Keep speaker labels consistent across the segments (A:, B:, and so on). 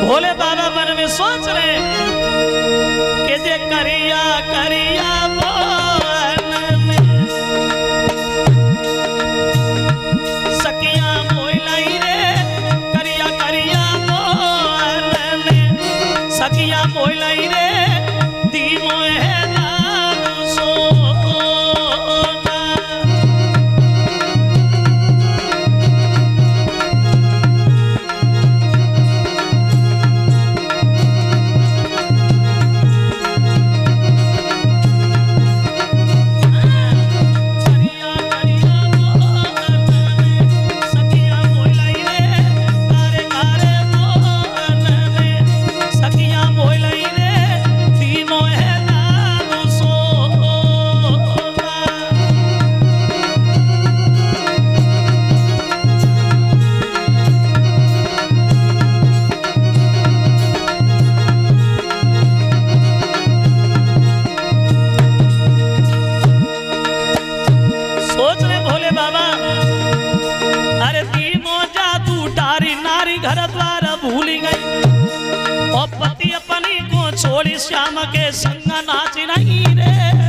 A: भोले बाबा मन में सोच रहे कि जे करिया करिया सकिया मोइलाई रे करिया करिया सकिया मोइलाई रे दीमो है घर द्वार भूली गई और पति अपनी को छोड़ी श्याम के संग नाच नहीं रे।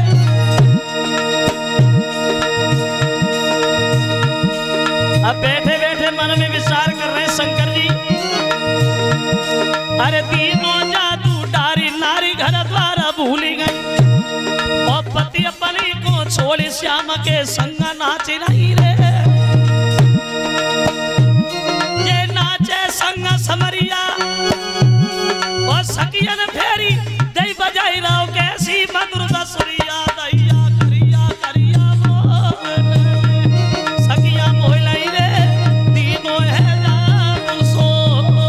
A: अब बैठे बैठे मन में विचार कर रहे शंकर जी, अरे तीनों जादू डारी नारी घर द्वार भूली गई और पति अपनी को छोड़ी श्याम के संग नाच नहीं रे। संग समरिया और सकियन फेरी दई बजाई रहो कैसी मधुर बसुरिया दैया करिया करिया सकिया मोहलाई रे दीनो है जादू सोना।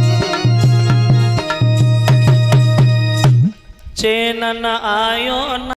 A: चैन न आयो न